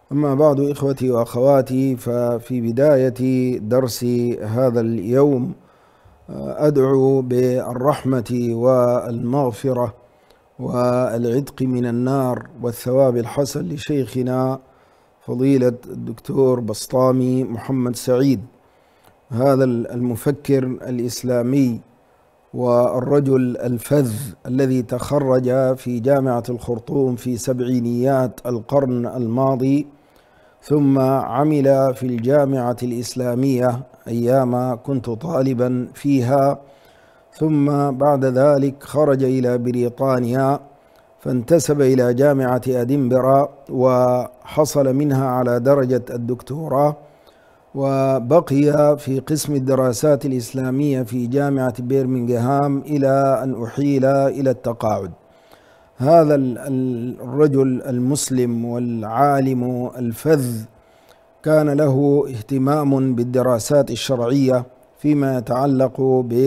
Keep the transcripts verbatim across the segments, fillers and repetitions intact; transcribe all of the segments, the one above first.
أما بعد، إخوتي وأخواتي، ففي بداية درس هذا اليوم أدعو بالرحمة والمغفرة والعتق من النار والثواب الحسن لشيخنا فضيلة الدكتور بسطامي محمد سعيد، هذا المفكر الإسلامي والرجل الفذ الذي تخرج في جامعة الخرطوم في سبعينيات القرن الماضي، ثم عمل في الجامعة الإسلامية أيام كنت طالبا فيها، ثم بعد ذلك خرج إلى بريطانيا فانتسب إلى جامعة أدنبرا وحصل منها على درجة الدكتوراه، وبقي في قسم الدراسات الإسلامية في جامعة بيرمنغهام إلى أن أحيل إلى التقاعد. هذا الرجل المسلم والعالم الفذ كان له اهتمام بالدراسات الشرعية فيما يتعلق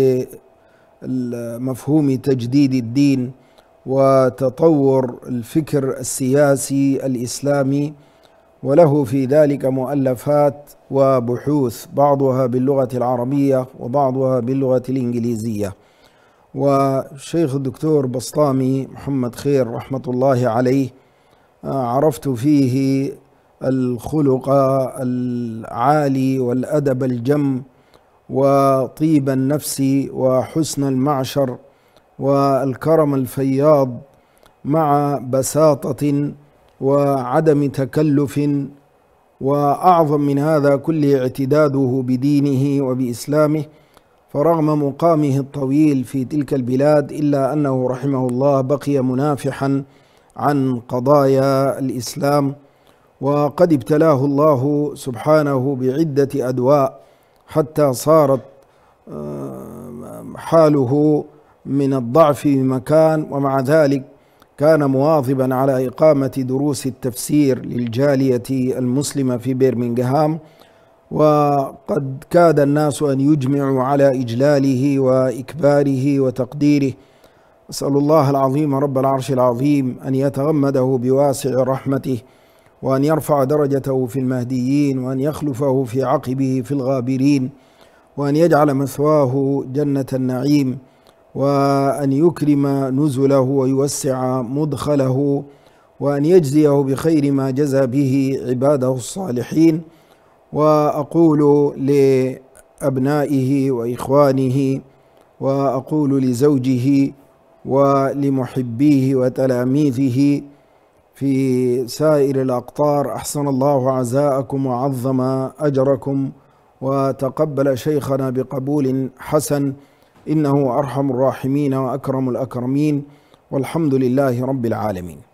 بمفهوم تجديد الدين وتطور الفكر السياسي الإسلامي، وله في ذلك مؤلفات وبحوث بعضها باللغة العربية وبعضها باللغة الإنجليزية. والشيخ الدكتور بسطامي محمد خير رحمة الله عليه عرفت فيه الخلق العالي والأدب الجم وطيب النفس وحسن المعشر والكرم الفياض مع بساطة وعدم تكلف، وأعظم من هذا كله اعتداده بدينه وبإسلامه. فرغم مقامه الطويل في تلك البلاد إلا أنه رحمه الله بقي منافحا عن قضايا الإسلام، وقد ابتلاه الله سبحانه بعدة أدواء حتى صارت حاله من الضعف بمكان، ومع ذلك كان مواظبا على إقامة دروس التفسير للجالية المسلمة في بيرمنغهام، وقد كاد الناس أن يجمعوا على إجلاله وإكباره وتقديره. أسأل الله العظيم رب العرش العظيم أن يتغمده بواسع رحمته، وأن يرفع درجته في المهديين، وأن يخلفه في عقبه في الغابرين، وأن يجعل مثواه جنة النعيم، وأن يكرم نزله ويوسع مدخله، وأن يجزيه بخير ما جزى به عباده الصالحين. وأقول لأبنائه وإخوانه وأقول لزوجه ولمحبيه وتلاميذه في سائر الأقطار: أحسن الله عزاءكم وعظم أجركم وتقبل شيخنا بقبول حسن، إنه أرحم الراحمين وأكرم الأكرمين، والحمد لله رب العالمين.